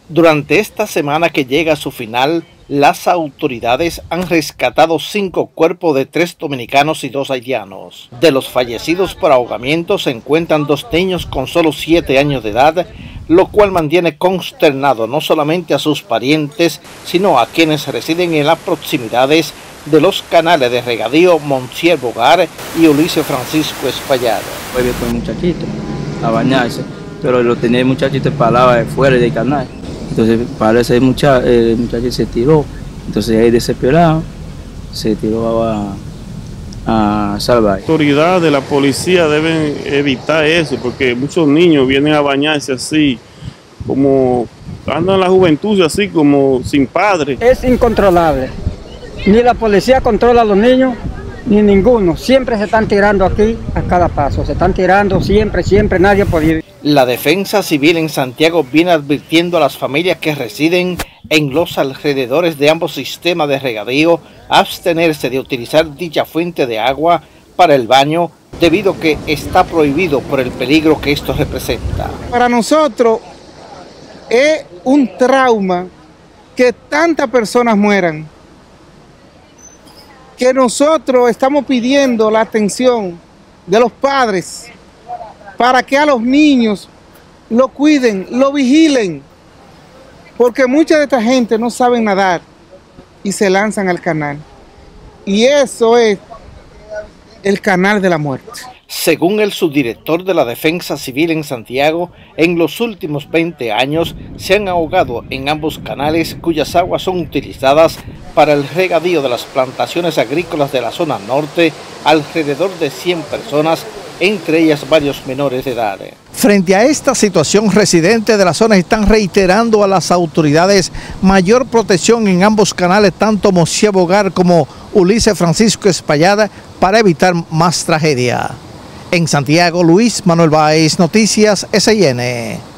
Durante esta semana que llega a su final, las autoridades han rescatado 5 cuerpos de 3 dominicanos y 2 haitianos. De los fallecidos por ahogamiento se encuentran 2 niños con solo 7 años de edad, lo cual mantiene consternado no solamente a sus parientes, sino a quienes residen en las proximidades de los canales de regadío Monsieur Bogar y Ulises Francisco Espaillat. Fue bien con el muchachito a bañarse, pero lo tenía el muchachito parado fuera del canal. Entonces parece el muchacho se tiró, entonces ahí desesperado se tiró a salvar. Las autoridades de la policía deben evitar eso, porque muchos niños vienen a bañarse así, como andan en la juventud así como sin padre. Es incontrolable, ni la policía controla a los niños, ni ninguno, siempre se están tirando aquí a cada paso, se están tirando siempre, nadie puede. La Defensa Civil en Santiago viene advirtiendo a las familias que residen en los alrededores de ambos sistemas de regadío abstenerse de utilizar dicha fuente de agua para el baño debido a que está prohibido por el peligro que esto representa. Para nosotros es un trauma que tantas personas mueran, que nosotros estamos pidiendo la atención de los padres para que a los niños lo cuiden, lo vigilen, porque mucha de esta gente no sabe nadar y se lanzan al canal. Y eso es el canal de la muerte. Según el subdirector de la Defensa Civil en Santiago, en los últimos 20 años se han ahogado en ambos canales cuyas aguas son utilizadas para el regadío de las plantaciones agrícolas de la zona norte, alrededor de 100 personas, entre ellas varios menores de edad. Frente a esta situación, residentes de la zona están reiterando a las autoridades mayor protección en ambos canales, tanto Monsieur Bogar como Ulises Francisco Espaillat, para evitar más tragedia. En Santiago, Luis Manuel Báez, Noticias SIN.